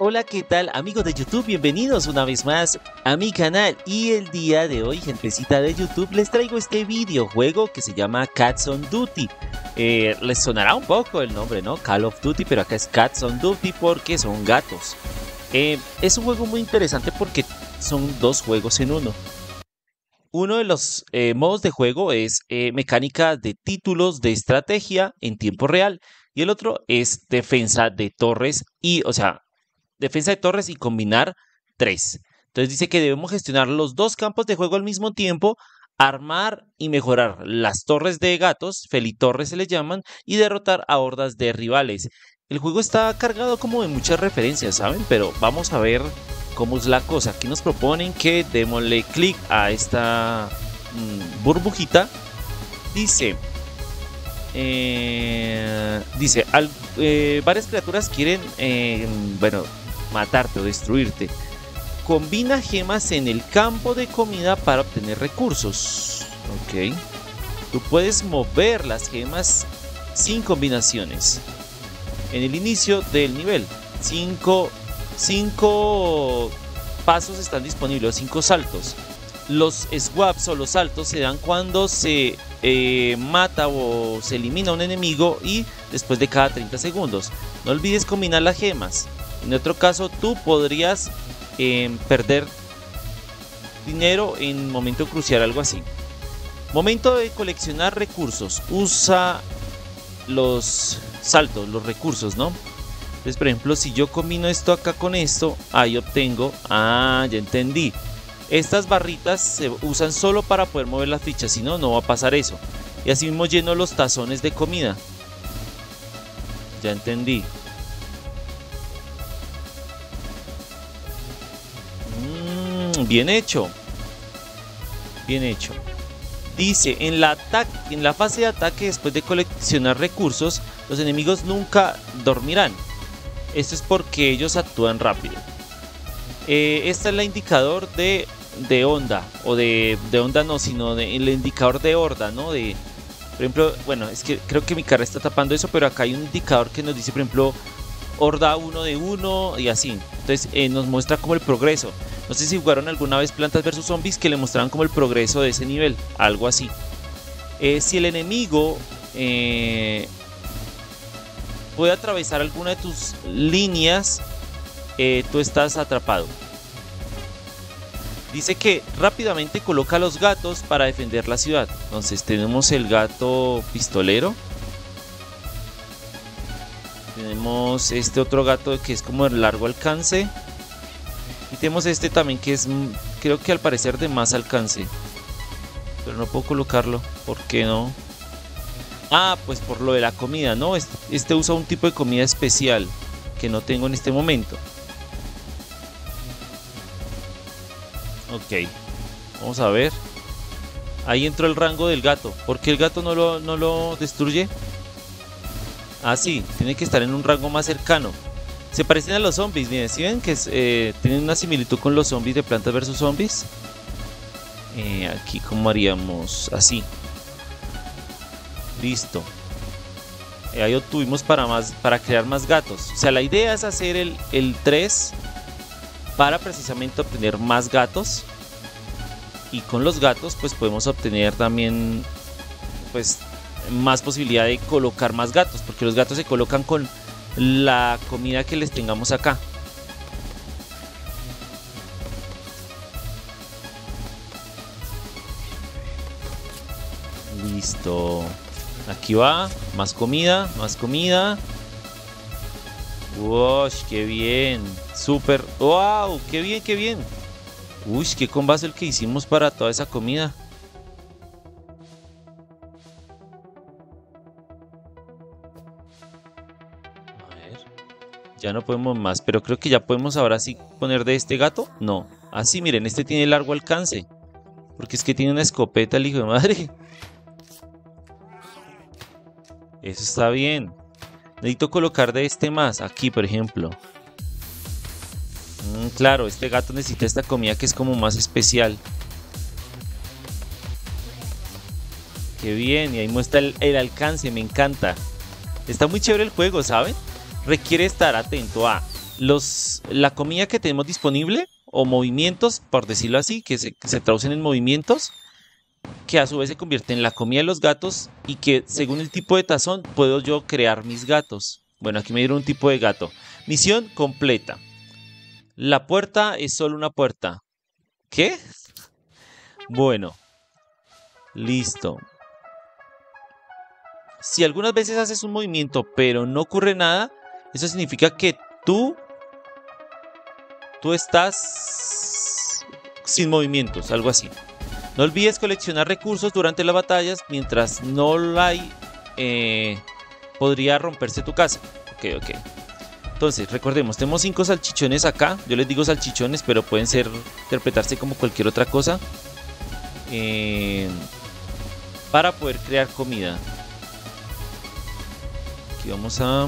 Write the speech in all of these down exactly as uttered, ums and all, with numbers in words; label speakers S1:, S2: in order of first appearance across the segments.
S1: Hola, ¿qué tal amigos de YouTube? Bienvenidos una vez más a mi canal y el día de hoy, gentecita de YouTube, les traigo este videojuego que se llama Cats on Duty. Eh, les sonará un poco el nombre, ¿no? Call of Duty, pero acá es Cats on Duty porque son gatos. Eh, es un juego muy interesante porque son dos juegos en uno. Uno de los eh, modos de juego es eh, mecánica de títulos de estrategia en tiempo real y el otro es defensa de torres y, o sea, defensa de torres y combinar tres. Entonces dice que debemos gestionar los dos campos de juego al mismo tiempo, armar y mejorar las torres de gatos, felitorres se les llaman, y derrotar a hordas de rivales. El juego está cargado como de muchas referencias, ¿saben? Pero vamos a ver cómo es la cosa. Aquí nos proponen que démosle clic a esta mmm, burbujita. Dice... Eh, dice, al, eh, varias criaturas quieren, eh, bueno, matarte o destruirte. Combina gemas en el campo de comida para obtener recursos. Ok. Tú puedes mover las gemas sin combinaciones. En el inicio del nivel, cinco, cinco pasos están disponibles, cinco saltos. Los swaps o los saltos se dan cuando se eh, mata o se elimina un enemigo y después de cada treinta segundos. No olvides combinar las gemas. En otro caso, tú podrías eh, perder dinero en un momento crucial, algo así. Momento de coleccionar recursos. Usa los saltos, los recursos, ¿no? Entonces, por ejemplo, si yo combino esto acá con esto, ahí obtengo... Ah, ya entendí. Estas barritas se usan solo para poder mover las fichas, si no, no va a pasar eso. Y así mismo lleno los tazones de comida. Ya entendí. Mm, bien hecho. Bien hecho. Dice, en la, en la fase de ataque, después de coleccionar recursos, los enemigos nunca dormirán. Esto es porque ellos actúan rápido. Eh, esta es la indicador de, de onda, o de, de onda no, sino de, el indicador de horda, ¿no? De, por ejemplo, bueno, es que creo que mi cara está tapando eso, pero acá hay un indicador que nos dice, por ejemplo, horda uno de uno y así. Entonces eh, nos muestra como el progreso. No sé si jugaron alguna vez Plantas versus Zombies que le mostraban como el progreso de ese nivel, algo así. Eh, si el enemigo eh, puede atravesar alguna de tus líneas, Eh, tú estás atrapado. Dice que rápidamente coloca los gatos para defender la ciudad. Entonces tenemos el gato pistolero. Tenemos este otro gato que es como de largo alcance. Y tenemos este también que es, creo que al parecer de más alcance. Pero no puedo colocarlo. ¿Por qué no? Ah, pues por lo de la comida, ¿no? Este, este usa un tipo de comida especial que no tengo en este momento. Ok, vamos a ver. Ahí entró el rango del gato. ¿Por qué el gato no lo, no lo destruye? Ah, sí, tiene que estar en un rango más cercano. Se parecen a los zombies, miren, ¿sí ven? Que eh, tienen una similitud con los zombies de Plantas versus Zombies. Eh, aquí, ¿cómo haríamos? Así. Listo. Eh, ahí obtuvimos para, más, para crear más gatos. O sea, la idea es hacer el, el tres... para precisamente obtener más gatos. Y con los gatos pues podemos obtener también pues más posibilidad de colocar más gatos, porque los gatos se colocan con la comida que les tengamos acá. Listo. Aquí va, más comida, más comida. ¡Wow! ¡Qué bien! ¡Súper! ¡Wow! ¡Qué bien, qué bien! ¡Uy! ¡Qué combazo el que hicimos para toda esa comida! A ver. Ya no podemos más, pero creo que ya podemos ahora sí poner de este gato. No. Así, miren, este tiene largo alcance. Porque es que tiene una escopeta el hijo de madre. Eso está bien. Necesito colocar de este más, aquí por ejemplo. Mm, claro, este gato necesita esta comida que es como más especial. Qué bien, y ahí muestra el, el alcance, me encanta. Está muy chévere el juego, ¿saben? Requiere estar atento a los, la comida que tenemos disponible, o movimientos, por decirlo así, que se, que se traducen en movimientos, que a su vez se convierte en la comida de los gatos y que según el tipo de tazón puedo yo crear mis gatos. Bueno, aquí me dieron un tipo de gato. Misión completa. La puerta es solo una puerta. ¿Qué? Bueno, listo. Si algunas veces haces un movimiento pero no ocurre nada, eso significa que tú, tú estás sin movimientos, algo así. No olvides coleccionar recursos durante las batallas. Mientras no la hay, eh, podría romperse tu casa. Ok, ok. Entonces, recordemos, tenemos cinco salchichones acá. Yo les digo salchichones, pero pueden ser interpretarse como cualquier otra cosa. Eh, para poder crear comida. Aquí vamos a...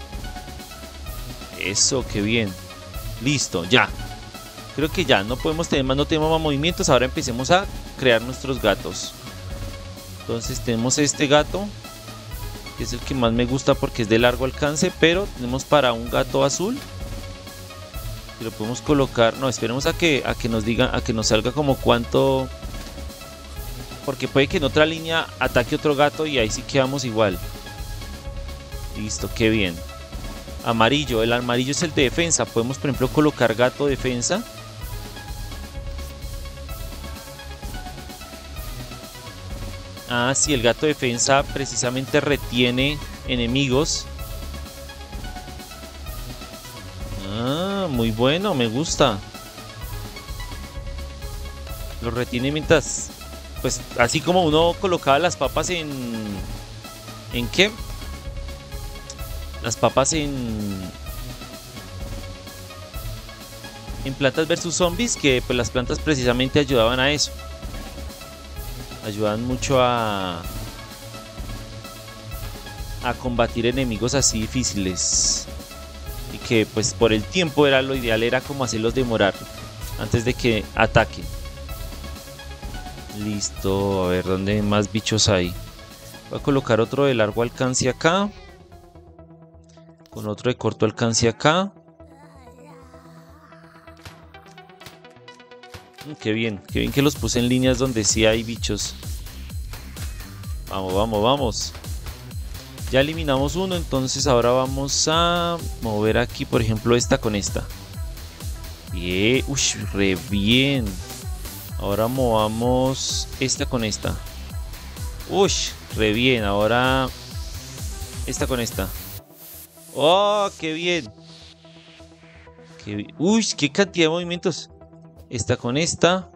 S1: Eso, qué bien. Listo, ya. Creo que ya, no podemos tener más, no tenemos más movimientos. Ahora empecemos a crear nuestros gatos. Entonces tenemos este gato, que es el que más me gusta porque es de largo alcance. Pero tenemos para un gato azul, y lo podemos colocar. No, esperemos a que, a que nos diga, a que nos salga como cuánto, porque puede que en otra línea ataque otro gato y ahí sí quedamos igual. Listo, qué bien. Amarillo, el amarillo es el de defensa. Podemos, por ejemplo, colocar gato defensa. Ah, sí, el gato defensa precisamente retiene enemigos. Ah, muy bueno, me gusta. Lo retiene mientras... Pues así como uno colocaba las papas en... ¿En qué? Las papas en... En Plantas versus Zombies, que pues las plantas precisamente ayudaban a eso. Ayudan mucho a... a combatir enemigos así difíciles. Y que pues por el tiempo era lo ideal, era como hacerlos demorar antes de que ataquen. Listo, a ver dónde más bichos hay. Voy a colocar otro de largo alcance acá. Con otro de corto alcance acá. Qué bien, qué bien que los puse en líneas donde sí hay bichos. Vamos, vamos, vamos. Ya eliminamos uno, entonces ahora vamos a mover aquí, por ejemplo, esta con esta. Bien, uy, re bien. Ahora movamos esta con esta. Uy, re bien. Ahora esta con esta. Oh, qué bien. Qué bien. Uy, qué cantidad de movimientos. Esta con esta.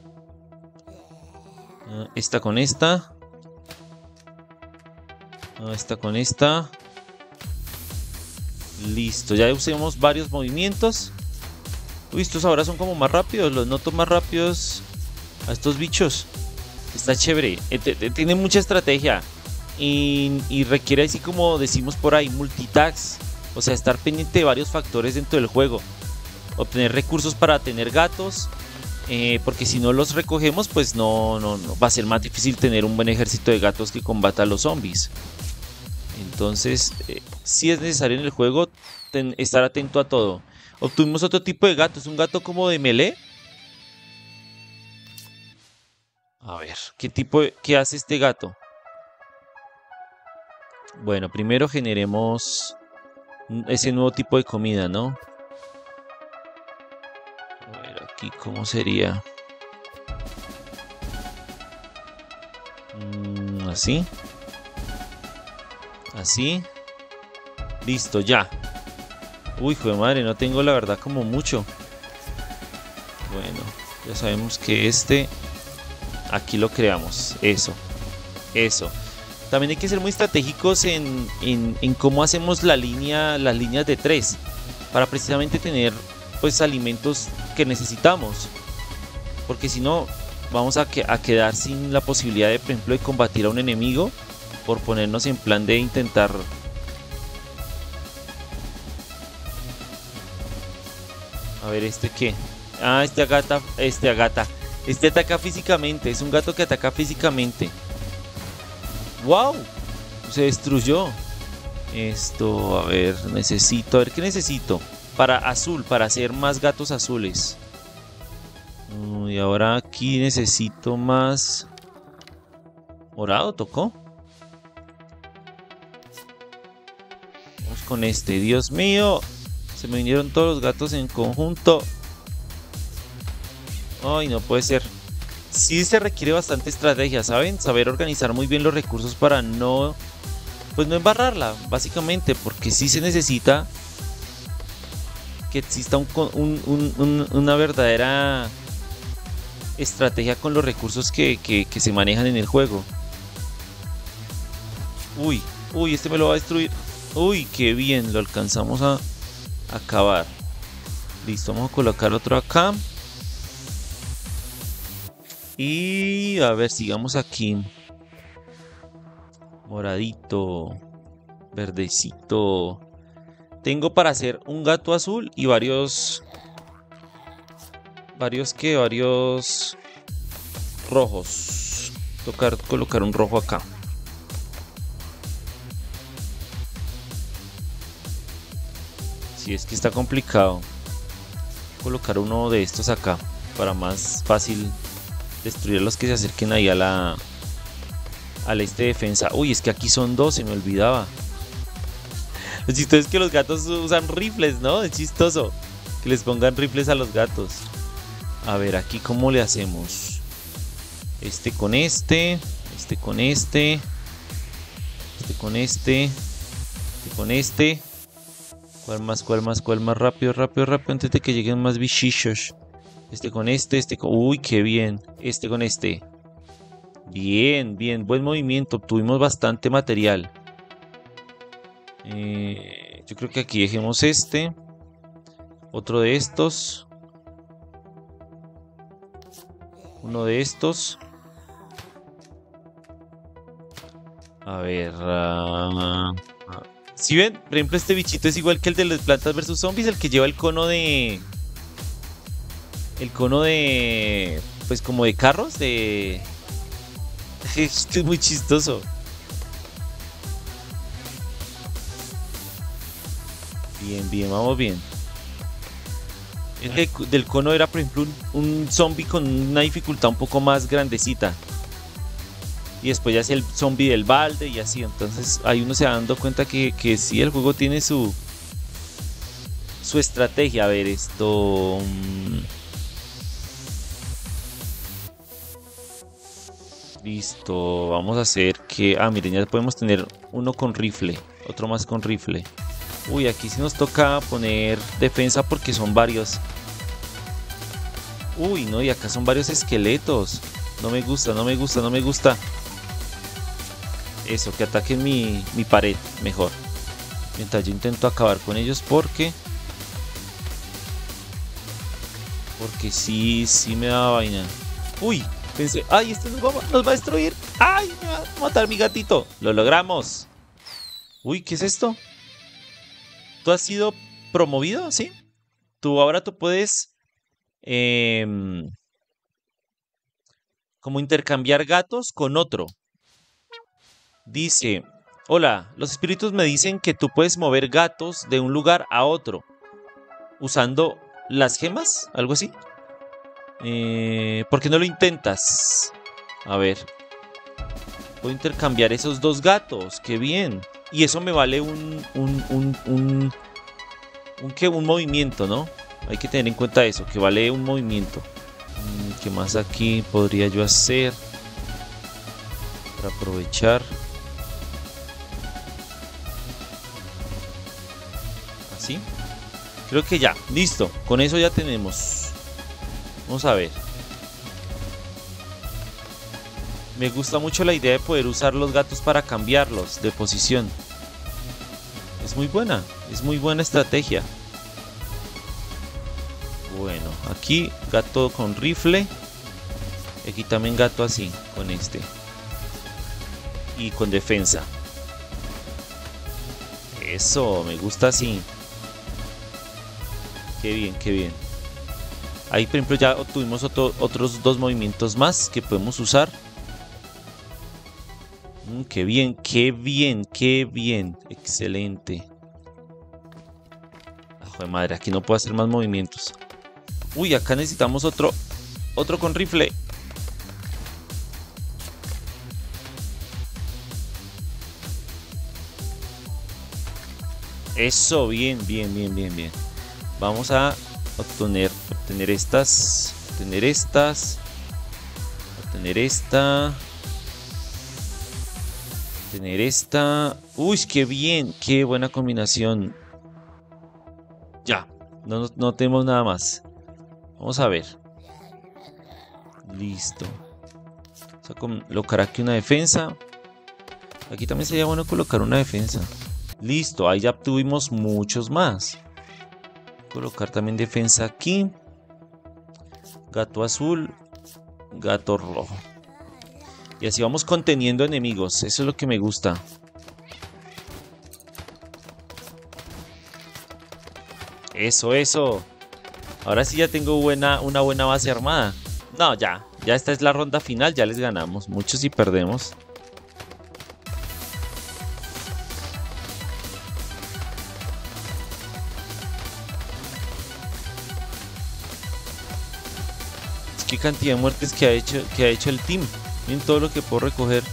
S1: Esta con esta. Esta con esta. Listo, ya usamos varios movimientos. Uy, estos ahora son como más rápidos. Los noto más rápidos a estos bichos. Está chévere. Tiene mucha estrategia. Y, y requiere, así como decimos por ahí, multitask. O sea, estar pendiente de varios factores dentro del juego. Obtener recursos para tener gatos, eh, porque si no los recogemos, pues no, no, no va a ser más difícil tener un buen ejército de gatos que combata a los zombies. Entonces, eh, sí es necesario en el juego ten, estar atento a todo. Obtuvimos otro tipo de gato, es un gato como de melee. A ver, ¿qué tipo de, qué hace este gato? Bueno, primero generemos ese nuevo tipo de comida, ¿no? A ver, aquí, ¿cómo sería? Mm, así. Así. Listo, ya. Uy, joder madre, no tengo la verdad como mucho. Bueno, ya sabemos que este... Aquí lo creamos. Eso. Eso. También hay que ser muy estratégicos en, en, en cómo hacemos la línea, las líneas de tres. Para precisamente tener pues alimentos que necesitamos. Porque si no, vamos a, que, a quedar sin la posibilidad de, por ejemplo, de combatir a un enemigo. Por ponernos en plan de intentar... A ver, ¿este qué? Ah, este agata, este agata. Este ataca físicamente, es un gato que ataca físicamente. ¡Wow! Se destruyó. Esto, a ver, necesito, a ver, ¿qué necesito? para azul, para hacer más gatos azules. Y ahora aquí necesito más... ¿Morado tocó? Vamos con este. Dios mío. Se me vinieron todos los gatos en conjunto. Ay, no puede ser. Sí se requiere bastante estrategia, ¿saben? Saber organizar muy bien los recursos para no... Pues no embarrarla, básicamente. Porque sí se necesita que exista un, un, un, un, una verdadera estrategia con los recursos que, que, que se manejan en el juego. Uy, uy, este me lo va a destruir. Uy, qué bien, lo alcanzamos a acabar. Listo, vamos a colocar otro acá. Y a ver, sigamos aquí. Moradito, verdecito. Tengo para hacer un gato azul y varios... Varios que, varios rojos. Tocar colocar un rojo acá. Si es que está complicado colocar uno de estos acá para más fácil destruir a los que se acerquen ahí a la al este defensa. Uy, es que aquí son dos, se me olvidaba. Lo chistoso es que los gatos usan rifles, ¿no? Es chistoso que les pongan rifles a los gatos. A ver, aquí cómo le hacemos. Este con este, este con este, este con este, este con este. ¿Cuál más, cuál más, cuál más? Rápido, rápido, rápido, antes de que lleguen más bichichos. Este con este, este con... Uy, qué bien. Este con este. Bien, bien, buen movimiento. Obtuvimos bastante material. Eh, yo creo que aquí dejemos este. Otro de estos. Uno de estos. A ver... Uh... Si ven, por ejemplo, este bichito es igual que el de las Plantas versus Zombies, el que lleva el cono de... El cono de... Pues como de carros, de... Es que es muy chistoso. Bien, bien, vamos bien. El de, del cono era, por ejemplo, un, un zombie con una dificultad un poco más grandecita. Y después ya es el zombie del balde y así. Entonces ahí uno se va dando cuenta que, que sí, el juego tiene su su estrategia. A ver, esto... Listo, vamos a hacer que... Ah, miren, ya podemos tener uno con rifle. Otro más con rifle. Uy, aquí sí nos toca poner defensa porque son varios. Uy, no, y acá son varios esqueletos. No me gusta, no me gusta, no me gusta. Eso, que ataquen mi, mi pared mejor. Mientras yo intento acabar con ellos porque... Porque sí, sí me da vaina. Uy, pensé, ay, este nos va, nos va a destruir. Ay, me va a matar mi gatito. Lo logramos. Uy, ¿qué es esto? ¿Tú has sido promovido? ¿Sí? Tú ahora tú puedes... Eh, como intercambiar gatos con otro. Dice, hola, los espíritus me dicen que tú puedes mover gatos de un lugar a otro usando las gemas, algo así. Eh, ¿Por qué no lo intentas? A ver. Puedo intercambiar esos dos gatos, qué bien. Y eso me vale un... Un, un, un, un, ¿qué? Un movimiento, ¿no? Hay que tener en cuenta eso, que vale un movimiento. ¿Qué más aquí podría yo hacer para aprovechar? Así. Creo que ya, listo. Con eso ya tenemos. Vamos a ver. Me gusta mucho la idea de poder usar los gatos para cambiarlos de posición. Es muy buena, es muy buena estrategia. Bueno, aquí gato con rifle. Aquí también gato así, con este. Y con defensa. Eso, me gusta así. Qué bien, qué bien. Ahí, por ejemplo, ya obtuvimos otro, otros dos movimientos más que podemos usar. Mm, qué bien, qué bien, qué bien. Excelente. Joder, madre, aquí no puedo hacer más movimientos. Uy, acá necesitamos otro, otro con rifle. Eso, bien, bien, bien, bien, bien. Vamos a obtener, obtener estas, obtener estas, obtener esta, obtener esta. Uy, qué bien, qué buena combinación. Ya, no, no tenemos nada más. Vamos a ver. Listo. Vamos a colocar aquí una defensa. Aquí también sería bueno colocar una defensa. Listo, ahí ya obtuvimos muchos más. Colocar también defensa aquí. Gato azul. Gato rojo. Y así vamos conteniendo enemigos. Eso es lo que me gusta. Eso, eso. Ahora sí ya tengo buena, una buena base armada. No, ya. Ya esta es la ronda final. Ya les ganamos. Muchos sí perdemos. Qué cantidad de muertes que ha hecho, que ha hecho el team. Miren todo lo que puedo recoger.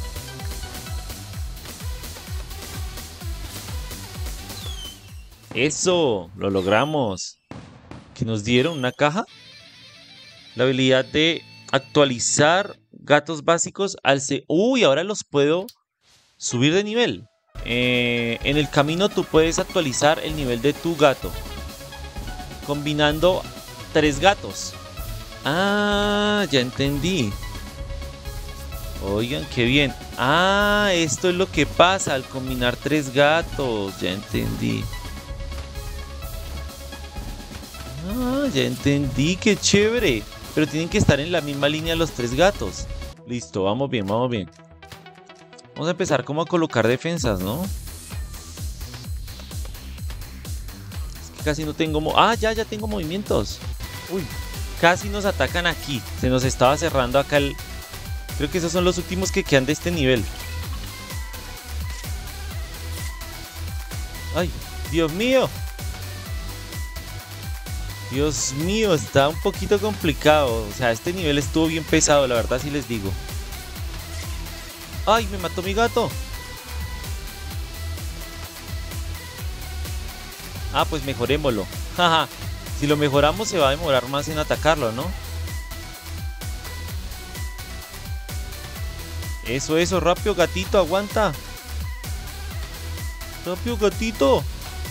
S1: Eso, lo logramos. ¿Que nos dieron una caja? La habilidad de actualizar gatos básicos al C. Uy, ahora los puedo subir de nivel. Eh, en el camino tú puedes actualizar el nivel de tu gato combinando tres gatos. Ah, ya entendí. Oigan, qué bien. Ah, esto es lo que pasa al combinar tres gatos. Ya entendí. Ah, ya entendí, qué chévere. Pero tienen que estar en la misma línea los tres gatos. Listo, vamos bien, vamos bien. Vamos a empezar como a colocar defensas, ¿no? Es que casi no tengo... Mo ah, ya, ya tengo movimientos. Uy, casi nos atacan aquí. Se nos estaba cerrando acá el... Creo que esos son los últimos que quedan de este nivel. Ay, Dios mío. Dios mío, está un poquito complicado. O sea, este nivel estuvo bien pesado, la verdad sí les digo. ¡Ay, me mató mi gato! Ah, pues mejorémoslo. Jaja. Si lo mejoramos se va a demorar más en atacarlo, ¿no? Eso, eso, rápido gatito, aguanta. Rápido gatito.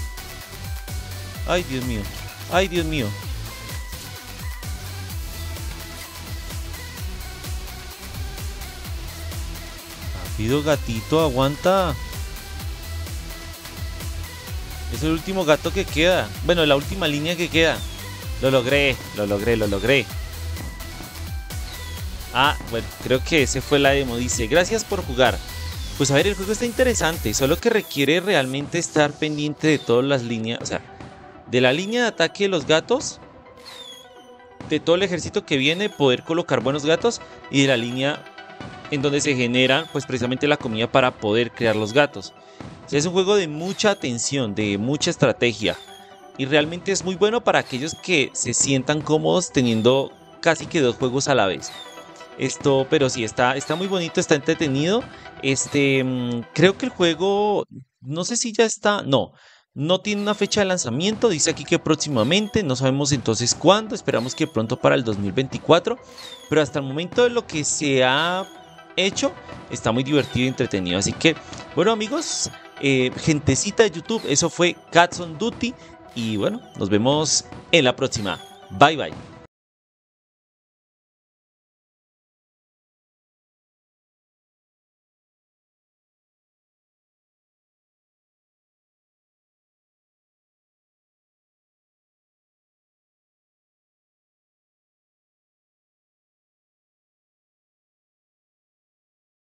S1: Ay, Dios mío. Ay, Dios mío. Rápido gatito, aguanta. Es el último gato que queda. Bueno, la última línea que queda. Lo logré, lo logré, lo logré. Ah, bueno, creo que ese fue la demo. Dice, gracias por jugar. Pues a ver, el juego está interesante. Solo que requiere realmente estar pendiente de todas las líneas. O sea, de la línea de ataque de los gatos, de todo el ejército que viene, poder colocar buenos gatos, y de la línea en donde se genera pues precisamente la comida para poder crear los gatos. O sea, es un juego de mucha atención, de mucha estrategia, y realmente es muy bueno para aquellos que se sientan cómodos teniendo casi que dos juegos a la vez. Esto, pero sí, está, está muy bonito, está entretenido. Este, creo que el juego, no sé si ya está, no. No tiene una fecha de lanzamiento, dice aquí que próximamente, no sabemos entonces cuándo, esperamos que pronto para el dos mil veinticuatro, pero hasta el momento de lo que se ha hecho, está muy divertido y entretenido. Así que, bueno amigos, eh, gentecita de YouTube, eso fue Cats on Duty, y bueno, nos vemos en la próxima. Bye bye.